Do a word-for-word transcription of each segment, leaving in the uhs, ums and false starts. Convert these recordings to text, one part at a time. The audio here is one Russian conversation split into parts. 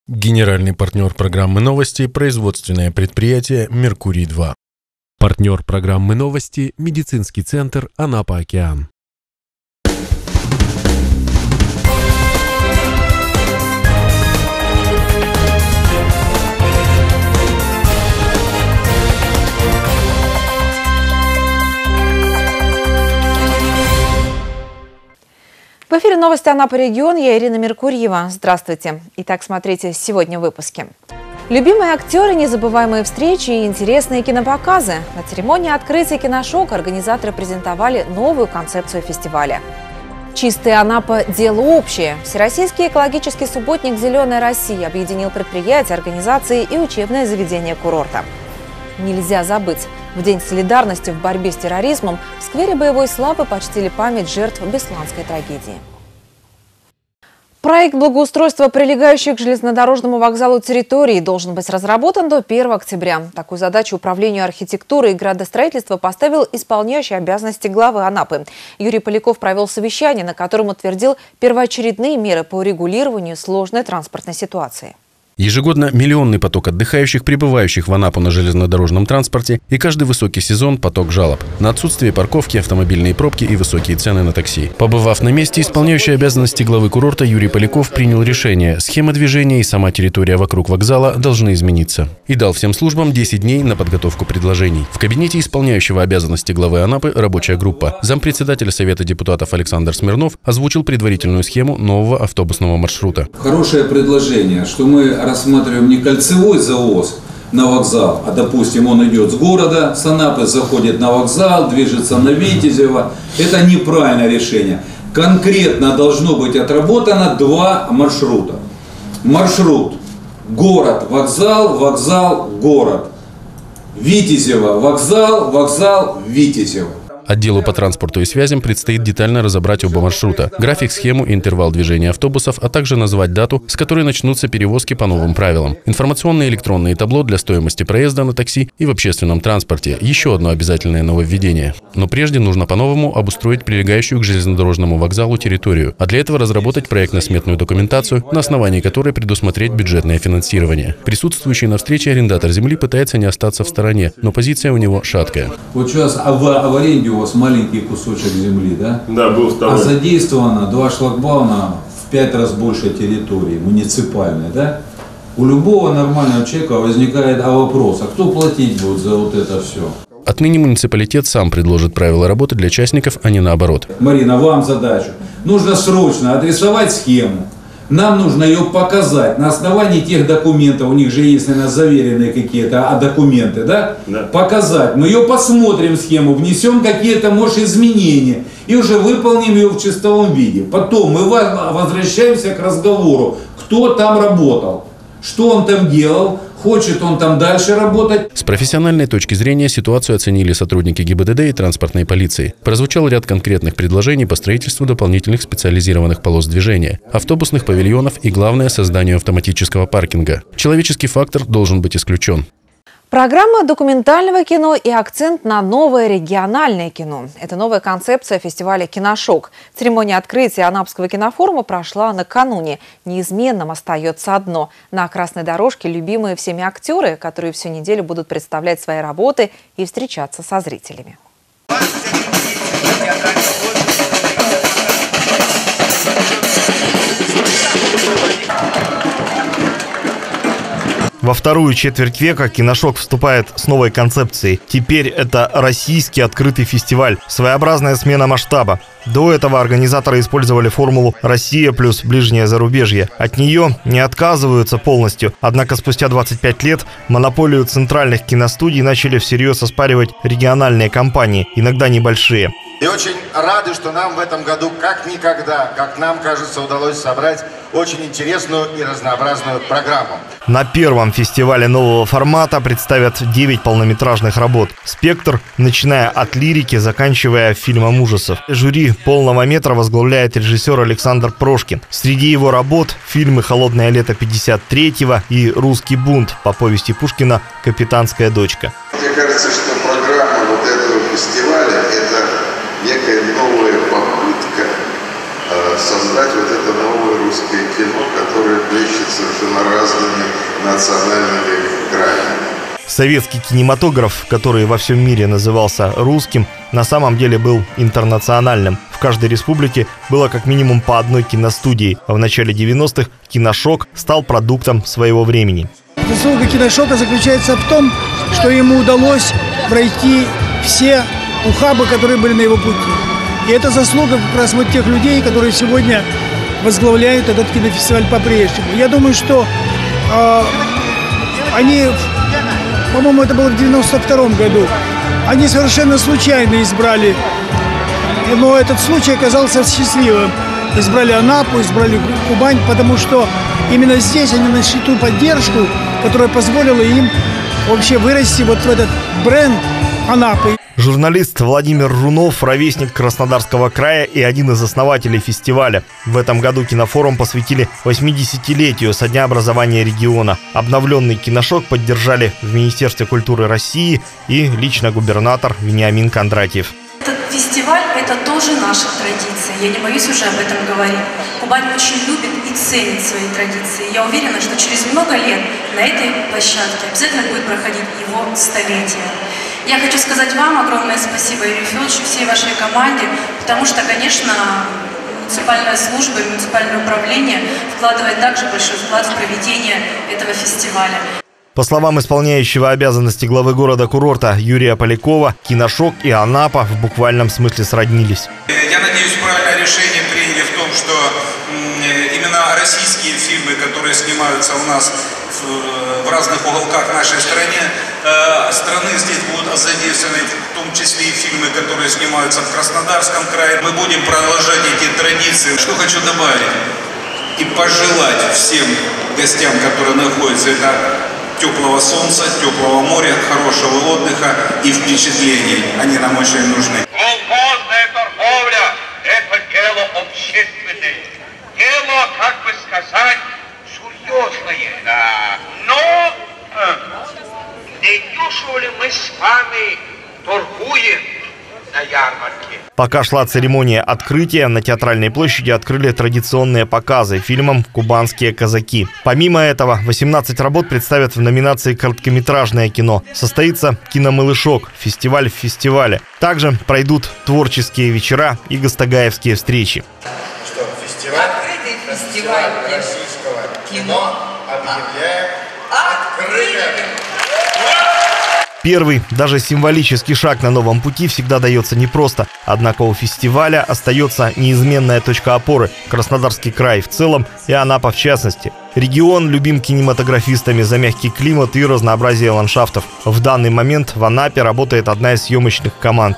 Генеральный партнер программы «Новости» – производственное предприятие «Меркурий-два». Партнер программы «Новости» – медицинский центр «Анапа-Океан». В эфире новости Анапа регион. Я Ирина Меркурьева. Здравствуйте. Итак, смотрите сегодня в выпуске. Любимые актеры, незабываемые встречи и интересные кинопоказы. На церемонии открытия «Киношок» организаторы презентовали новую концепцию фестиваля. Чистая Анапа – дело общее. Всероссийский экологический субботник «Зеленая Россия» объединил предприятия, организации и учебное заведение курорта. Нельзя забыть. В День солидарности в борьбе с терроризмом в сквере Боевой славы почтили память жертв Бесланской трагедии. Проект благоустройства прилегающих к железнодорожному вокзалу территории должен быть разработан до первого октября. Такую задачу Управлению архитектуры и градостроительства поставил исполняющий обязанности главы Анапы. Юрий Поляков провел совещание, на котором утвердил первоочередные меры по урегулированию сложной транспортной ситуации. Ежегодно миллионный поток отдыхающих, прибывающих в Анапу на железнодорожном транспорте, и каждый высокий сезон поток жалоб на отсутствие парковки, автомобильные пробки и высокие цены на такси. Побывав на месте, исполняющий обязанности главы курорта Юрий Поляков принял решение: схема движения и сама территория вокруг вокзала должны измениться. И дал всем службам десять дней на подготовку предложений. В кабинете исполняющего обязанности главы Анапы рабочая группа. Зампредседателя Совета депутатов Александр Смирнов озвучил предварительную схему нового автобусного маршрута. Хорошее предложение, что мы рассматриваем не кольцевой завоз на вокзал, а, допустим, он идет с города, с Анапы, заходит на вокзал, движется на Витязево. Это неправильное решение. Конкретно должно быть отработано два маршрута. Маршрут город-вокзал, вокзал-город. Витязево, вокзал, вокзал, Витязево. Отделу по транспорту и связям предстоит детально разобрать оба маршрута, график, схему и интервал движения автобусов, а также назвать дату, с которой начнутся перевозки по новым правилам. Информационные электронные табло для стоимости проезда на такси и в общественном транспорте – еще одно обязательное нововведение. Но прежде нужно по-новому обустроить прилегающую к железнодорожному вокзалу территорию, а для этого разработать проектно-сметную документацию, на основании которой предусмотреть бюджетное финансирование. Присутствующий на встрече арендатор земли пытается не остаться в стороне, но позиция у него шаткая. Вот сейчас в аренде у вас маленький кусочек земли, да? Да, был второй. А задействовано два шлагбаума в пять раз больше территории, муниципальной, да? У любого нормального человека возникает а вопрос, а кто платить будет за вот это все? Отныне муниципалитет сам предложит правила работы для частников, а не наоборот. Марина, вам задачу. Нужно срочно отрисовать схему. Нам нужно ее показать на основании тех документов, у них же есть, наверное, заверенные какие-то а документы, да? Да? Показать. Мы ее посмотрим, схему, внесем какие-то, может, изменения и уже выполним ее в чистом виде. Потом мы возвращаемся к разговору, кто там работал, что он там делал, хочет он там дальше работать. С профессиональной точки зрения ситуацию оценили сотрудники ГИБДД и транспортной полиции. Прозвучал ряд конкретных предложений по строительству дополнительных специализированных полос движения, автобусных павильонов и, главное, созданию автоматического паркинга. Человеческий фактор должен быть исключен. Программа документального кино и акцент на новое региональное кино. Это новая концепция фестиваля «Киношок». Церемония открытия Анапского кинофорума прошла накануне. Неизменным остается одно. На красной дорожке любимые всеми актеры, которые всю неделю будут представлять свои работы и встречаться со зрителями. Во вторую четверть века «Киношок» вступает с новой концепцией. Теперь это российский открытый фестиваль, своеобразная смена масштаба. До этого организаторы использовали формулу «Россия плюс ближнее зарубежье». От нее не отказываются полностью. Однако спустя двадцать пять лет монополию центральных киностудий начали всерьез оспаривать региональные компании, иногда небольшие. И очень рады, что нам в этом году как никогда, как нам кажется, удалось собрать очень интересную и разнообразную программу. На первом фестивале нового формата представят девять полнометражных работ. Спектр, начиная от лирики, заканчивая фильмом ужасов. Жюри полного метра возглавляет режиссер Александр Прошкин. Среди его работ фильмы «Холодное лето пятьдесят третьего» и «Русский бунт» по повести Пушкина «Капитанская дочка». Мне кажется, что программа вот этого фестиваля – это некая новая попытка создать вот это новое русское кино, которое плещет совершенно разные национальными краями. Советский кинематограф, который во всем мире назывался русским, на самом деле был интернациональным. В каждой республике было как минимум по одной киностудии. В начале девяностых «Киношок» стал продуктом своего времени. Заслуга «Киношока» заключается в том, что ему удалось пройти все ухабы, которые были на его пути. И это заслуга как раз вот тех людей, которые сегодня возглавляют этот кинофестиваль по-прежнему. Я думаю, что э, они, по-моему, это было в девяносто втором году, они совершенно случайно избрали, но этот случай оказался счастливым. Избрали Анапу, избрали Кубань, потому что именно здесь они нашли ту поддержку, которая позволила им вообще вырасти вот в этот бренд Анапы. Журналист Владимир Рунов – ровесник Краснодарского края и один из основателей фестиваля. В этом году кинофорум посвятили восьмидесятилетию со дня образования региона. Обновленный «Киношок» поддержали в Министерстве культуры России и лично губернатор Вениамин Кондратьев. Этот фестиваль – это тоже наша традиция. Я не боюсь уже об этом говорить. Кубань очень любит и ценит свои традиции. Я уверена, что через много лет на этой площадке обязательно будет проходить его столетие. Я хочу сказать вам огромное спасибо, Юрий Федорович, всей вашей команде, потому что, конечно, муниципальная служба и муниципальное управление вкладывает также большой вклад в проведение этого фестиваля. По словам исполняющего обязанности главы города-курорта Юрия Полякова, «Киношок» и Анапа в буквальном смысле сроднились. Я надеюсь, правильное решение приняли в том, что именно российские фильмы, которые снимаются у нас в разных уголках нашей страны, страны здесь будут задействованы, в том числе и фильмы, которые снимаются в Краснодарском крае. Мы будем продолжать эти традиции. Что хочу добавить и пожелать всем гостям, которые находятся, это теплого солнца, теплого моря, хорошего отдыха и впечатлений. Они нам очень нужны. Свободная торговля – это дело общественное. Дело, как бы сказать, серьезное. Да. Но э, не дешево ли мы с вами торгуем на ярмарке? Пока шла церемония открытия, на Театральной площади открыли традиционные показы фильмом «Кубанские казаки». Помимо этого, восемнадцать работ представят в номинации «Короткометражное кино». Состоится «Киномалышок» – фестиваль в фестивале. Также пройдут творческие вечера и гастагаевские встречи. Что, фестиваль? Открытый фестиваль российского кино объявляем открытым. Первый, даже символический шаг на новом пути всегда дается непросто. Однако у фестиваля остается неизменная точка опоры – Краснодарский край в целом и Анапа в частности. Регион любим кинематографистами за мягкий климат и разнообразие ландшафтов. В данный момент в Анапе работает одна из съемочных команд.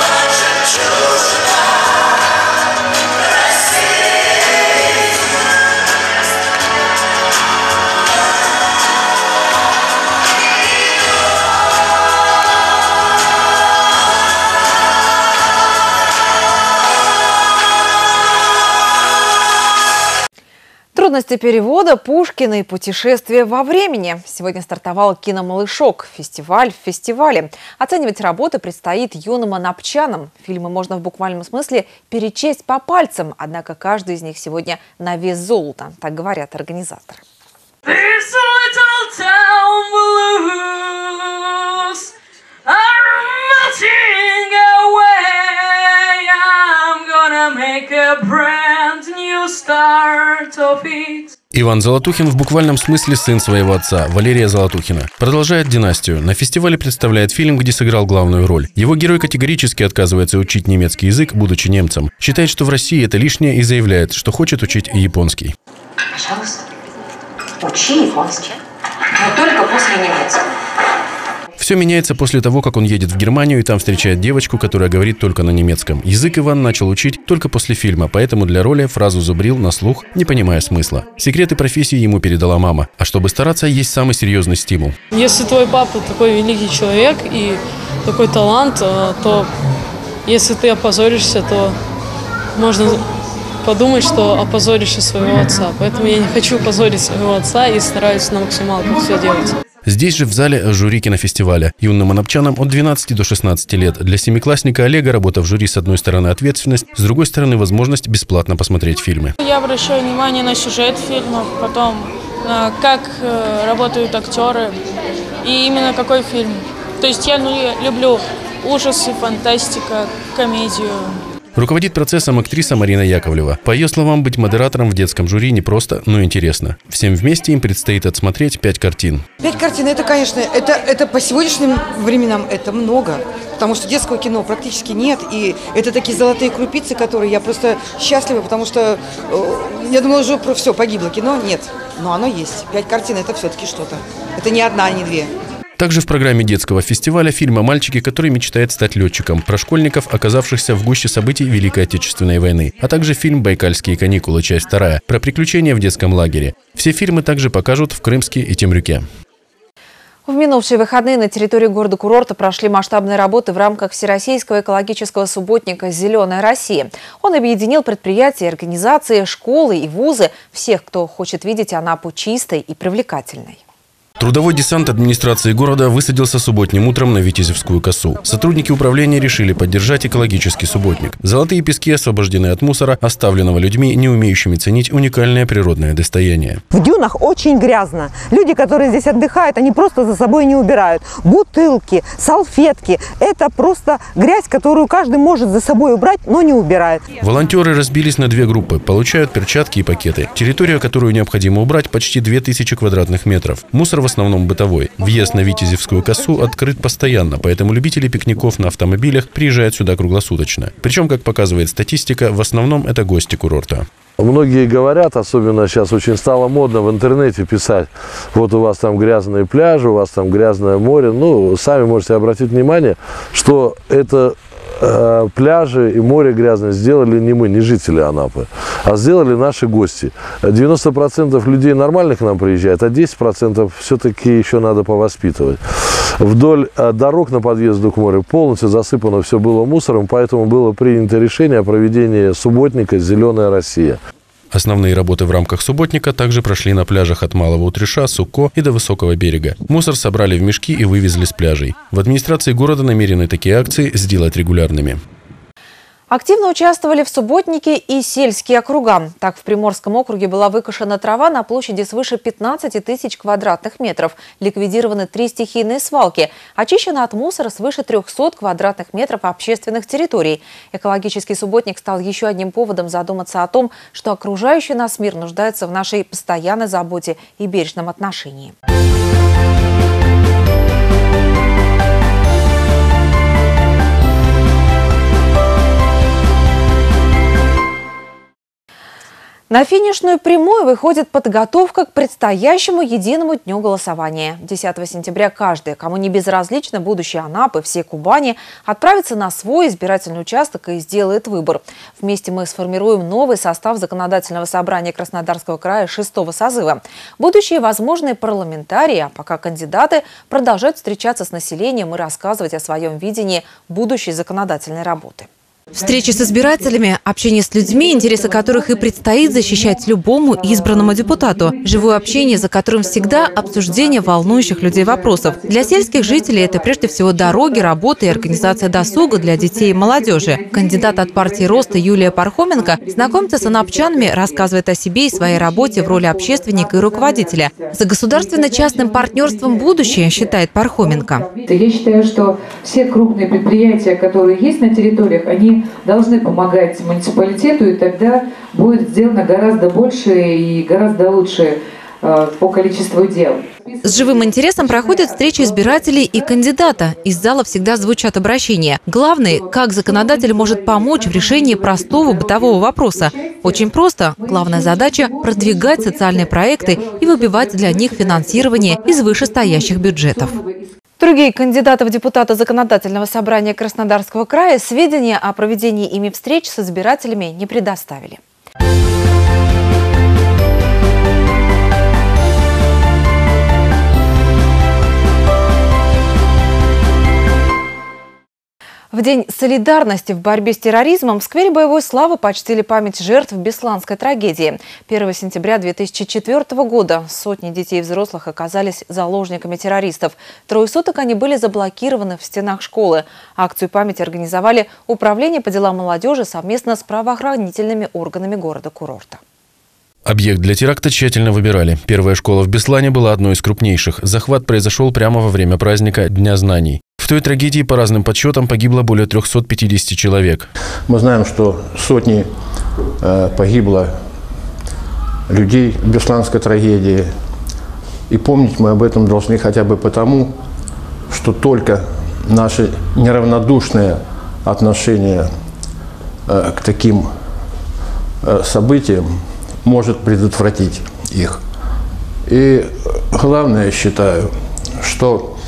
Трудности перевода Пушкина и путешествия во времени. Сегодня стартовал «Киномалышок» – фестиваль в фестивале. Оценивать работы предстоит юным анапчанам. Фильмы можно в буквальном смысле перечесть по пальцам, однако каждый из них сегодня на вес золота, так говорят организаторы. Иван Золотухин в буквальном смысле сын своего отца, Валерия Золотухина. Продолжает династию. На фестивале представляет фильм, где сыграл главную роль. Его герой категорически отказывается учить немецкий язык, будучи немцем. Считает, что в России это лишнее, и заявляет, что хочет учить японский. Пожалуйста, учи японский, но только после немецкого. Все меняется после того, как он едет в Германию и там встречает девочку, которая говорит только на немецком. Язык Иван начал учить только после фильма, поэтому для роли фразу зубрил на слух, не понимая смысла. Секреты профессии ему передала мама. А чтобы стараться, есть самый серьезный стимул. Если твой папа такой великий человек и такой талант, то если ты опозоришься, то можно подумать, что опозоришь и своего отца. Поэтому я не хочу позорить своего отца и стараюсь на максималку все делать. Здесь же в зале жюри кинофестиваля. Юным анапчанам от двенадцати до шестнадцати лет. Для семиклассника Олега работа в жюри с одной стороны ответственность, с другой стороны возможность бесплатно посмотреть фильмы. Я обращаю внимание на сюжет фильма, потом как работают актеры и именно какой фильм. То есть я ну, люблю ужасы, фантастика, комедию. Руководит процессом актриса Марина Яковлева. По ее словам, быть модератором в детском жюри не просто, но интересно. Всем вместе им предстоит отсмотреть пять картин. Пять картин, это, конечно, это, это по сегодняшним временам это много. Потому что детского кино практически нет. И это такие золотые крупицы, которые я просто счастлива, потому что я думала, уже про все, погибло кино. Нет, но оно есть. Пять картин – это все-таки что-то. Это не одна, не две. Также в программе детского фестиваля фильм о мальчике, который мечтает стать летчиком, про школьников, оказавшихся в гуще событий Великой Отечественной войны, а также фильм «Байкальские каникулы», часть вторая, про приключения в детском лагере. Все фильмы также покажут в Крымске и Темрюке. В минувшие выходные на территории города-курорта прошли масштабные работы в рамках Всероссийского экологического субботника «Зеленая Россия». Он объединил предприятия, организации, школы и вузы, всех, кто хочет видеть Анапу чистой и привлекательной. Трудовой десант администрации города высадился субботним утром на Витязевскую косу. Сотрудники управления решили поддержать экологический субботник. Золотые пески освобождены от мусора, оставленного людьми, не умеющими ценить уникальное природное достояние. В дюнах очень грязно. Люди, которые здесь отдыхают, они просто за собой не убирают. Бутылки, салфетки – это просто грязь, которую каждый может за собой убрать, но не убирает. Волонтеры разбились на две группы, получают перчатки и пакеты. Территория, которую необходимо убрать, почти две тысячи квадратных метров. Мусор в основном бытовой. Въезд на Витязевскую косу открыт постоянно, поэтому любители пикников на автомобилях приезжают сюда круглосуточно. Причем, как показывает статистика, в основном это гости курорта. Многие говорят, особенно сейчас очень стало модно в интернете писать, вот у вас там грязные пляжи, у вас там грязное море. Ну, сами можете обратить внимание, что это э, пляжи и море грязное сделали не мы, не жители Анапы, а сделали наши гости. девяносто процентов людей нормально к нам приезжают, а десять процентов все-таки еще надо повоспитывать. Вдоль дорог на подъезду к морю полностью засыпано все было мусором, поэтому было принято решение о проведении субботника «Зеленая Россия». Основные работы в рамках субботника также прошли на пляжах от Малого Утреша, Суко и до Высокого берега. Мусор собрали в мешки и вывезли с пляжей. В администрации города намерены такие акции сделать регулярными. Активно участвовали в субботнике и сельские округа. Так, в Приморском округе была выкошена трава на площади свыше пятнадцати тысяч квадратных метров. Ликвидированы три стихийные свалки. Очищено от мусора свыше трёхсот квадратных метров общественных территорий. Экологический субботник стал еще одним поводом задуматься о том, что окружающий нас мир нуждается в нашей постоянной заботе и бережном отношении. На финишную прямую выходит подготовка к предстоящему единому дню голосования. десятого сентября каждый, кому не безразлично будущее Анапы, всей Кубани, отправится на свой избирательный участок и сделает выбор. Вместе мы сформируем новый состав законодательного собрания Краснодарского края шестого созыва. Будущие возможные парламентарии, а пока кандидаты, продолжают встречаться с населением и рассказывать о своем видении будущей законодательной работы. Встречи с избирателями, общение с людьми, интересы которых и предстоит защищать любому избранному депутату. Живое общение, за которым всегда обсуждение волнующих людей вопросов. Для сельских жителей это прежде всего дороги, работа и организация досуга для детей и молодежи. Кандидат от партии «Роста» Юлия Пархоменко знакомится с анапчанами, рассказывает о себе и своей работе в роли общественника и руководителя. За государственно-частным партнерством будущее, считает Пархоменко. Я считаю, что все крупные предприятия, которые есть на территориях, они должны помогать муниципалитету, и тогда будет сделано гораздо больше и гораздо лучше э, по количеству дел. С живым интересом проходят встречи избирателей и кандидата. Из зала всегда звучат обращения. Главное, как законодатель может помочь в решении простого бытового вопроса. Очень просто. Главная задача – продвигать социальные проекты и выбивать для них финансирование из вышестоящих бюджетов. Другие кандидаты в депутаты Законодательного собрания Краснодарского края сведения о проведении ими встреч с избирателями не предоставили. В День солидарности в борьбе с терроризмом в сквере Боевой славы почтили память жертв Бесланской трагедии. первого сентября две тысячи четвёртого года сотни детей и взрослых оказались заложниками террористов. Трое суток они были заблокированы в стенах школы. Акцию памяти организовали Управление по делам молодежи совместно с правоохранительными органами города-курорта. Объект для теракта тщательно выбирали. Первая школа в Беслане была одной из крупнейших. Захват произошел прямо во время праздника Дня знаний. В той трагедии, по разным подсчетам, погибло более трёхсот пятидесяти человек. Мы знаем, что сотни э, погибло людей в бесланской трагедии. И помнить мы об этом должны хотя бы потому, что только наше неравнодушное отношение э, к таким э, событиям может предотвратить их. И главное, я считаю, что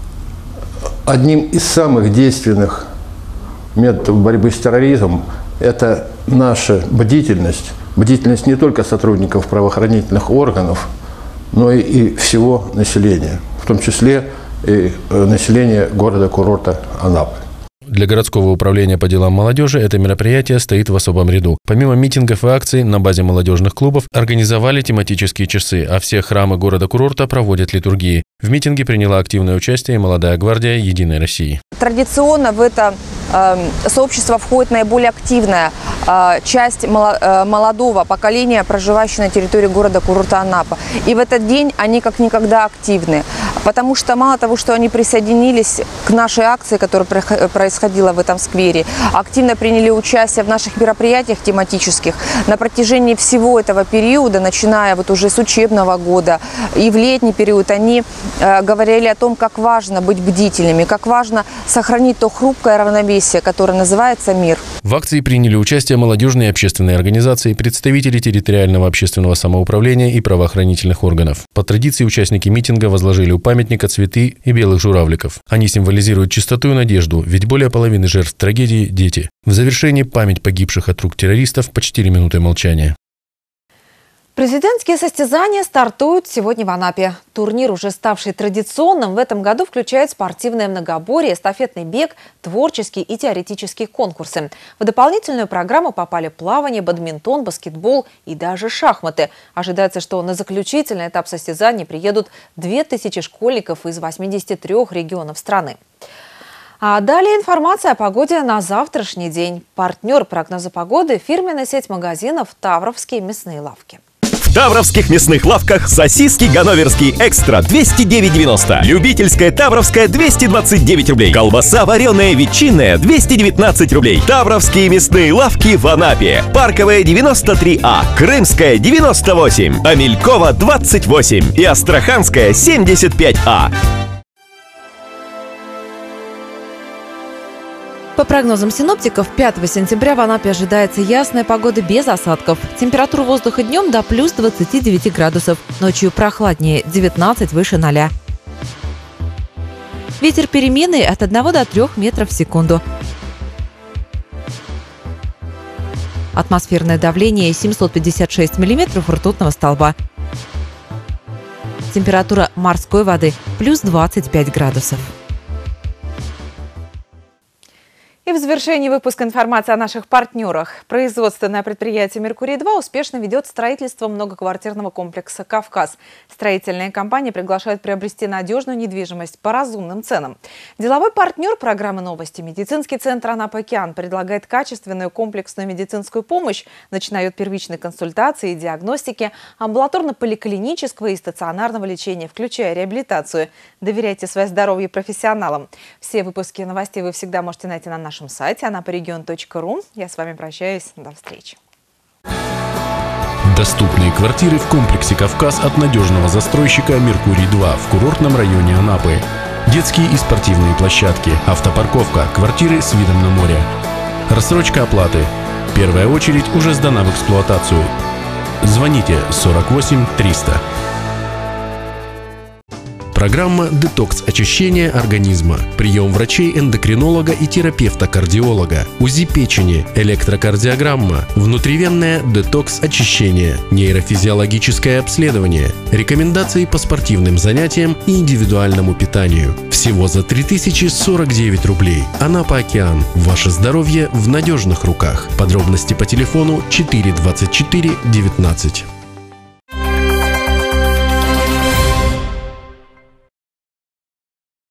одним из самых действенных методов борьбы с терроризмом это наша бдительность, бдительность не только сотрудников правоохранительных органов, но и, и всего населения, в том числе и населения города-курорта Анапы. Для городского управления по делам молодежи это мероприятие стоит в особом ряду. Помимо митингов и акций, на базе молодежных клубов организовали тематические часы, а все храмы города-курорта проводят литургии. В митинге приняла активное участие молодая гвардия «Единой России». Традиционно в это э, сообщество входит наиболее активная э, часть молодого поколения, проживающая на территории города-курорта Анапа. И в этот день они как никогда активны, потому что мало того, что они присоединились к нашей акции, которая происходила в этом сквере, активно приняли участие в наших мероприятиях тематических. На протяжении всего этого периода, начиная вот уже с учебного года и в летний период, они э, говорили о том, как важно быть бдительными, как важно сохранить то хрупкое равновесие, которое называется мир. В акции приняли участие молодежные и общественные организации, представители территориального общественного самоуправления и правоохранительных органов. По традиции участники митинга возложили у памятника цветы и белых журавликов. Они символизируют чистоту и надежду, ведь более половины жертв трагедии – дети. В завершении память погибших от рук террористов почтили минутой молчания. Президентские состязания стартуют сегодня в Анапе. Турнир, уже ставший традиционным, в этом году включает спортивное многоборье, эстафетный бег, творческие и теоретические конкурсы. В дополнительную программу попали плавание, бадминтон, баскетбол и даже шахматы. Ожидается, что на заключительный этап состязаний приедут две тысячи школьников из восьмидесяти трёх регионов страны. А далее информация о погоде на завтрашний день. Партнер прогноза погоды – фирменная сеть магазинов «Тавровские мясные лавки». В Тавровских мясных лавках сосиски ганноверские экстра двести девять девяносто, любительская тавровская двести двадцать девять рублей, колбаса вареная ветчинная двести девятнадцать рублей. Тавровские мясные лавки в Анапе. Парковая девяносто три А, Крымская девяносто восемь, Амелькова двадцать восемь и Астраханская семьдесят пять А. По прогнозам синоптиков, пятого сентября в Анапе ожидается ясная погода без осадков. Температура воздуха днем до плюс двадцати девяти градусов. Ночью прохладнее, девятнадцать выше ноля. Ветер переменный от одного до трёх метров в секунду. Атмосферное давление семьсот пятьдесят шесть миллиметров ртутного столба. Температура морской воды плюс двадцать пять градусов. И в завершении выпуска информация о наших партнерах. Производственное предприятие «Меркурий-два» успешно ведет строительство многоквартирного комплекса «Кавказ». Строительная компания приглашает приобрести надежную недвижимость по разумным ценам. Деловой партнер программы «Новости» медицинский центр «Анапа-Океан» предлагает качественную комплексную медицинскую помощь, начиная от первичной консультации и диагностики, амбулаторно-поликлинического и стационарного лечения, включая реабилитацию. Доверяйте свое здоровье профессионалам. Все выпуски новостей вы всегда можете найти на нашем сайте анапарегион точка ру. Я с вами прощаюсь. До встречи. Доступные квартиры в комплексе «Кавказ» от надежного застройщика «Меркурий-два» в курортном районе Анапы. Детские и спортивные площадки, автопарковка, квартиры с видом на море. Рассрочка оплаты. Первая очередь уже сдана в эксплуатацию. Звоните сорок восемь триста. Программа «Детокс очищения организма». Прием врачей-эндокринолога и терапевта-кардиолога. УЗИ печени, электрокардиограмма, внутривенное детокс очищение, нейрофизиологическое обследование, рекомендации по спортивным занятиям и индивидуальному питанию. Всего за три тысячи сорок девять рублей. Анапа-Океан. Ваше здоровье в надежных руках. Подробности по телефону четыре двадцать четыре девятнадцать.